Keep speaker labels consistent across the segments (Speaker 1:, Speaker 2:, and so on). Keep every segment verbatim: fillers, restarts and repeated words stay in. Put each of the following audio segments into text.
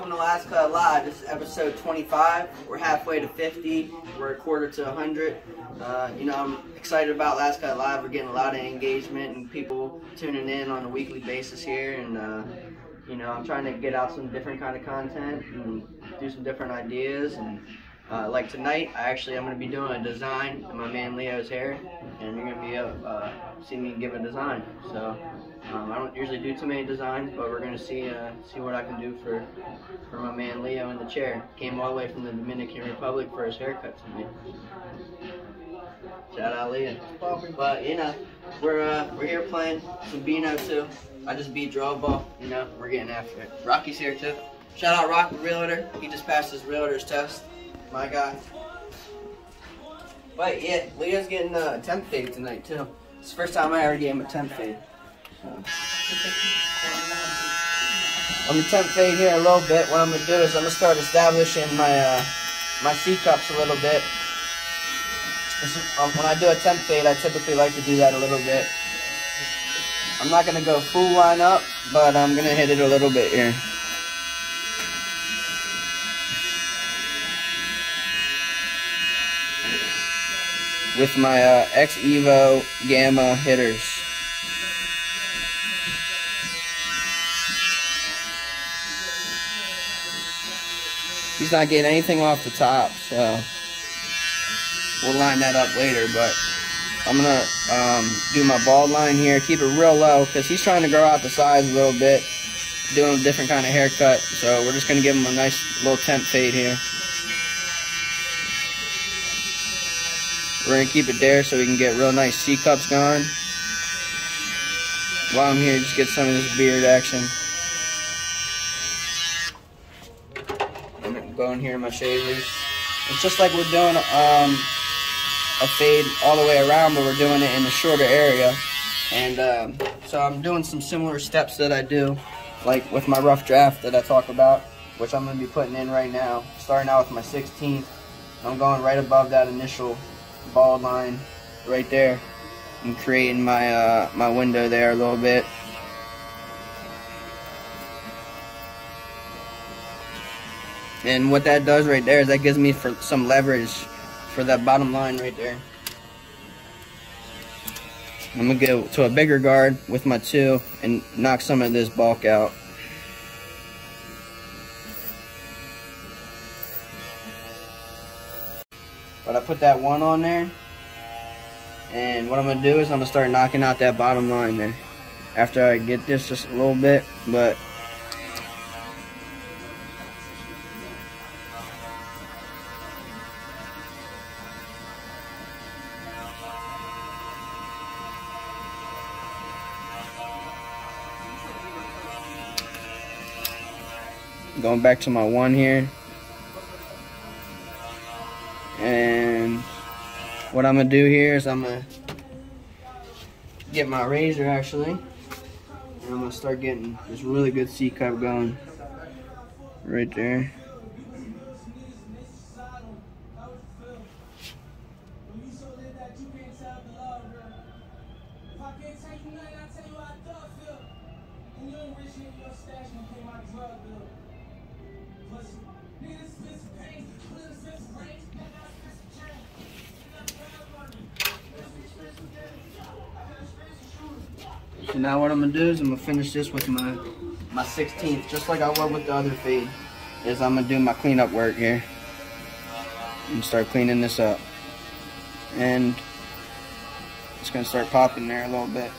Speaker 1: welcome to Last Cut Live. This is episode twenty-five. We're halfway to fifty. We're a quarter to one hundred. Uh, you know, I'm excited about Last Cut Live. We're getting a lot of engagement and people tuning in on a weekly basis here. And, uh, you know, I'm trying to get out some different kind of content and do some different ideas. And uh, like tonight, I actually I'm going to be doing a design in my man Leo's hair. And you're going to be able to uh, see me give a design. So um, I don't usually do too many designs, but we're going to see uh, see what I can do for, for my man Leo in the chair. Came all the way from the Dominican Republic for his haircut tonight. Shout out Leo. But you know, we're uh, we're here playing some Beano too. I just beat draw ball. You know, we're getting after it. Rocky's here too. Shout out Rock, the realtor. He just passed his realtor's test. My guy. But yeah, Leo's getting uh, a temp fade tonight too. It's the first time I ever gave him a temp fade. So. I'm gonna temp fade here a little bit. What I'm gonna do is I'm gonna start establishing my uh, my C cups a little bit. This is, um, when I do a temp fade, I typically like to do that a little bit. I'm not gonna go full line up, but I'm gonna hit it a little bit here. With my uh, X Evo Gamma hitters. He's not getting anything off the top, so we'll line that up later. But I'm gonna um, do my bald line here, keep it real low, because he's trying to grow out the sides a little bit, doing a different kind of haircut. So we're just gonna give him a nice little temp fade here. We're going to keep it there so we can get real nice C-cups going. While I'm here, just get some of this beard action. I'm going to go in here in my shavers. It's just like we're doing um, a fade all the way around, but we're doing it in a shorter area. And um, so I'm doing some similar steps that I do, like with my rough draft that I talk about, which I'm going to be putting in right now. Starting out with my sixteenth. I'm going right above that initial bald line right there and creating my uh, my window there a little bit. And what that does right there is that gives me for some leverage for that bottom line right there. I'm gonna go to a bigger guard with my two and knock some of this bulk out. But I put that one on there, and what I'm gonna do is I'm gonna start knocking out that bottom line there after I get this just a little bit. But going back to my one here. And what I'm gonna do here is I'm gonna get my razor actually, and I'm gonna start getting this really good C cup going right there. So now what I'm gonna do is I'm gonna finish this with my my sixteenth, just like I would with the other fade. Is I'm gonna do my cleanup work here and start cleaning this up, and it's gonna start popping there a little bit.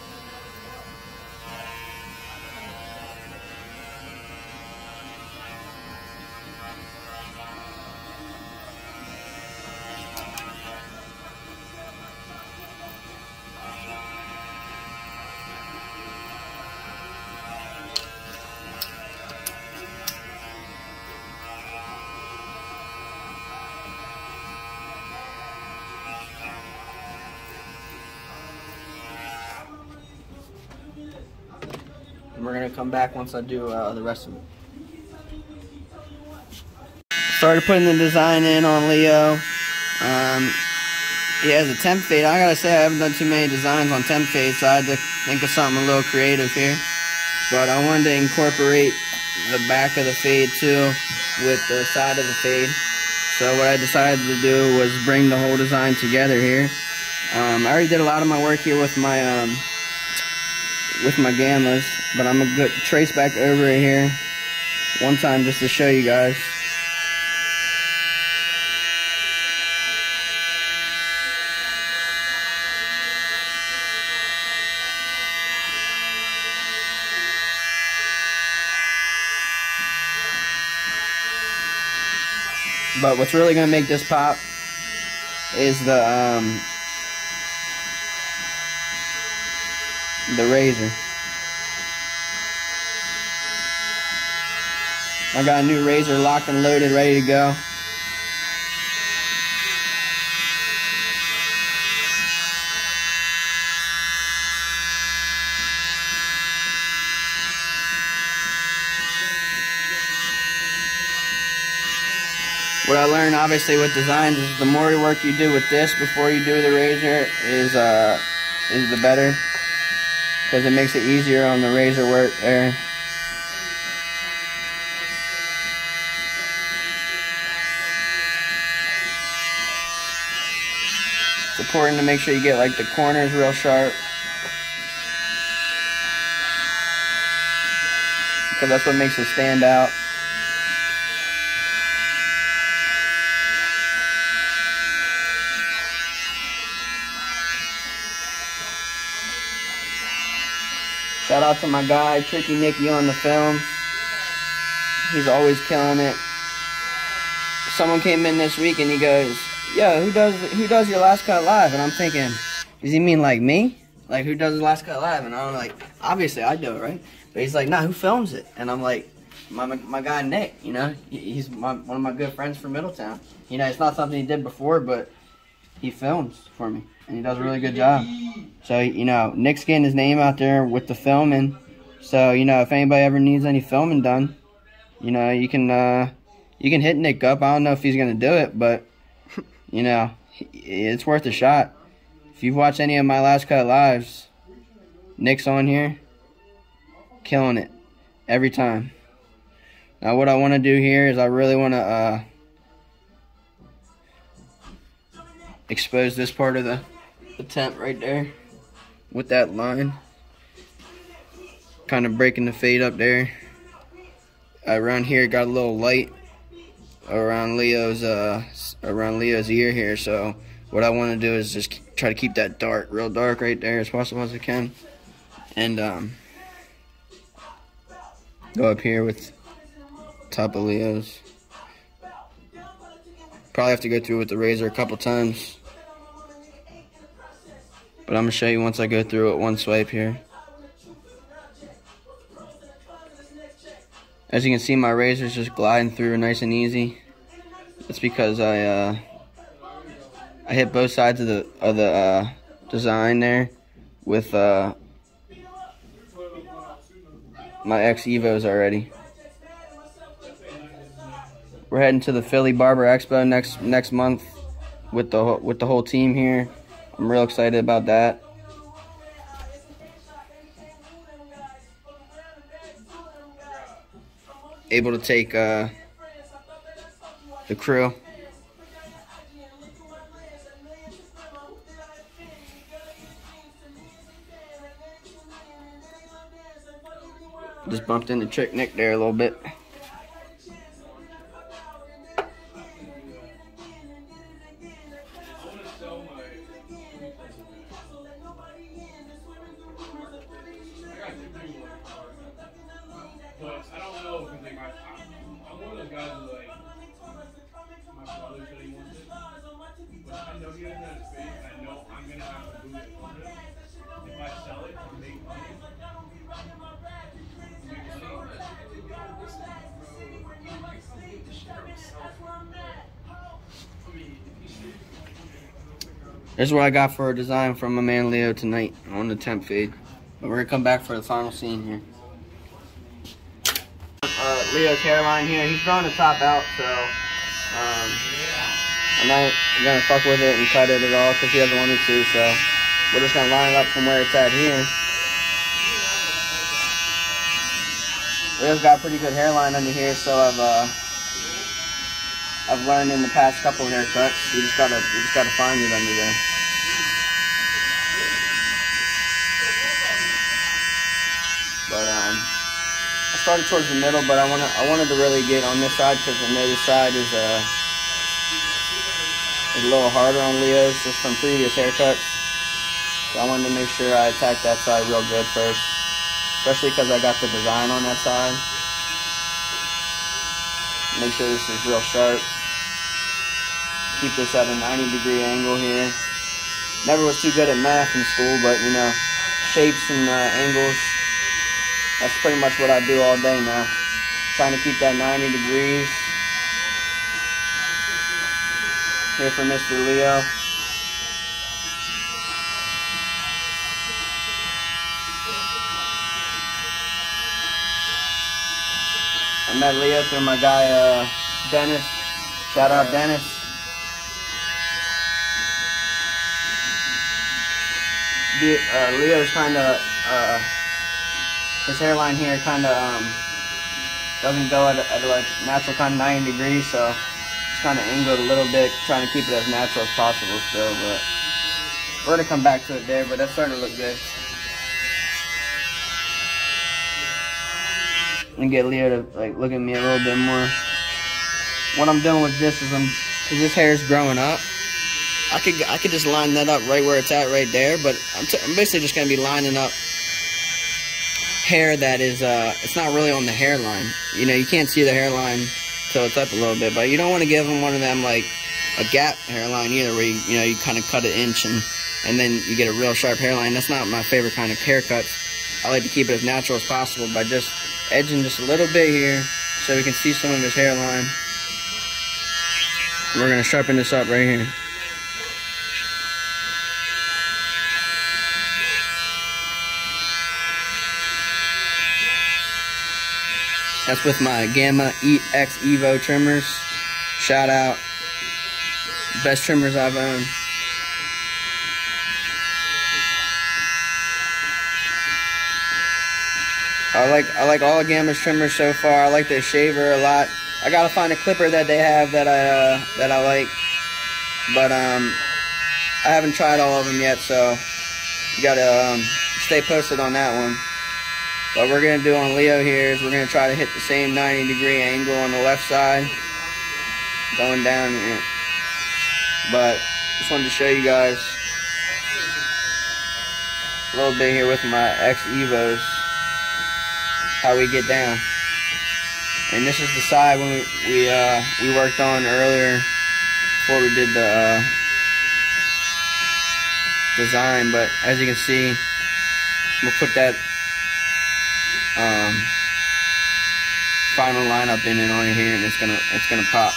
Speaker 1: And we're gonna come back once I do uh, the rest of it. Started putting the design in on Leo. Um, he has a temp fade. I gotta say I haven't done too many designs on temp fade, so I had to think of something a little creative here. But I wanted to incorporate the back of the fade too with the side of the fade. So what I decided to do was bring the whole design together here. Um, I already did a lot of my work here with my um, with my gammas, but I'm gonna trace back over it here one time just to show you guys. But what's really gonna make this pop is the um, the razor. I got a new razor locked and loaded, ready to go. What I learned obviously with designs is the more work you do with this before you do the razor is uh is the better, because it makes it easier on the razor work there. It's important to make sure you get like the corners real sharp, because that's what makes it stand out. Shout out to my guy, Tricky Nicky, on the film. He's always killing it. Someone came in this week and he goes, "Yo, who does who does your Last Cut Live?" And I'm thinking, does he mean like me? Like, who does the Last Cut Live? And I'm like, obviously I do it, right? But he's like, nah, who films it? And I'm like, my my guy Nick, you know, he's my, one of my good friends from Middletown. You know, it's not something he did before, but he films for me, and he does a really good job. So, you know, Nick's getting his name out there with the filming. So, you know, if anybody ever needs any filming done, you know, you can uh, you can hit Nick up. I don't know if he's gonna do it, but you know, it's worth a shot. If you've watched any of my Last Cut Lives, Nick's on here, killing it every time. Now, what I want to do here is I really want to uh, expose this part of the, the tent right there with that line, kind of breaking the fade up there. Around here, got a little light around Leo's uh, around Leo's ear here. So what I want to do is just try to keep that dark, real dark right there as possible as I can, and um, go up here with top of Leo's. Probably have to go through with the razor a couple times, but I'm gonna show you once I go through it one swipe here. As you can see, my razor's just gliding through nice and easy. That's because I uh, I hit both sides of the of the uh, design there with uh, my X Evos already. We're heading to the Philly Barber Expo next next month with the with the whole team here. I'm real excited about that. Able to take uh, the crew. Just bumped into Trick Nick there a little bit. This is what I got for a design from my man Leo tonight on the temp fade. But we're gonna come back for the final scene here. Uh, Leo's hairline here, he's growing the top out, so um, I'm not gonna fuck with it and cut it at all because he doesn't want me to. So we're just gonna line it up from where it's at here. Leo's got a pretty good hairline under here, so I've uh, I've learned in the past couple haircuts. You just gotta you just gotta find it under there. But um, I started towards the middle, but I wanna I wanted to really get on this side because I know this side is uh is a little harder on Leo's just from previous haircuts. So I wanted to make sure I attack that side real good first, especially because I got the design on that side. Make sure this is real sharp. Keep this at a ninety degree angle here. Never was too good at math in school, but you know, shapes and uh, angles, that's pretty much what I do all day now. Trying to keep that ninety degrees. Here for Mister Leo. I met Leo through my guy, uh, Dennis. Shout out, Dennis. The, uh, Leo's kind of, uh, his hairline here kind of um, doesn't go at, a, at a, like natural kind of ninety degrees, so it's kind of angled a little bit, trying to keep it as natural as possible still. But we're gonna come back to it there, but that's starting to look good. And get Leo to like look at me a little bit more. What I'm doing with this is I'm, cause this hair is growing up. I could I could just line that up right where it's at right there, but I'm, t I'm basically just gonna be lining up hair that is uh it's not really on the hairline. You know, you can't see the hairline till it's up a little bit, but you don't want to give them one of them like a gap hairline either, where you you know you kind of cut an inch and and then you get a real sharp hairline. That's not my favorite kind of haircuts. I like to keep it as natural as possible by just edging just a little bit here so we can see some of his hairline. We're gonna sharpen this up right here. That's with my Gamma E X Evo trimmers. Shout out. Best trimmers I've owned. I like I like all Gamma's trimmers so far. I like their shaver a lot. I gotta find a clipper that they have that I uh, that I like, but um, I haven't tried all of them yet, so you gotta um, stay posted on that one. What we're gonna do on Leo here is we're gonna try to hit the same ninety degree angle on the left side, going down here. But just wanted to show you guys a little bit here with my X Evos. How we get down. And this is the side when we we, uh, we worked on earlier before we did the uh, design. But as you can see, we'll put that um, final lineup in it on here, and it's gonna it's gonna pop.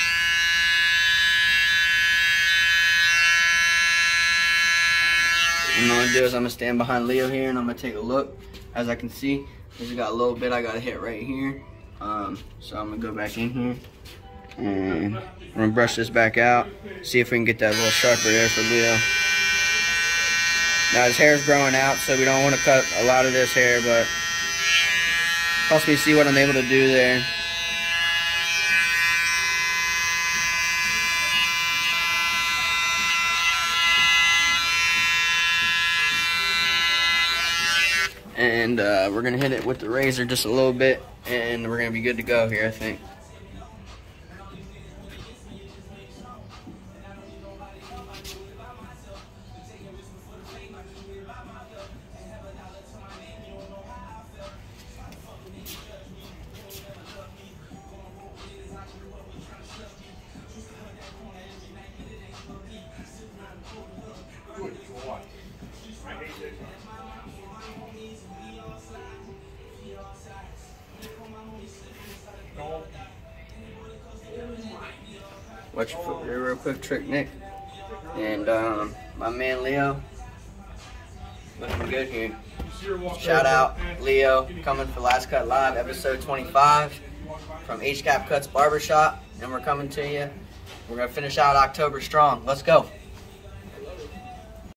Speaker 1: And what I'm gonna do is I'm gonna stand behind Leo here, and I'm gonna take a look. As I can see, he's got a little bit I gotta hit right here. Um, so I'm gonna go back in here and I'm gonna brush this back out. See if we can get that a little sharper there for Leo. Now his hair's growing out, so we don't want to cut a lot of this hair, but helps me see what I'm able to do there. And uh, we're gonna hit it with the razor just a little bit, and we're gonna be good to go here, I think. Watch your foot here real quick, Trick Nick. And um, my man Leo, looking good here. Shout out Leo, coming for Last Cut Live, episode twenty-five from H K A P CUTS Barber Shop. And we're coming to you. We're going to finish out October strong. Let's go.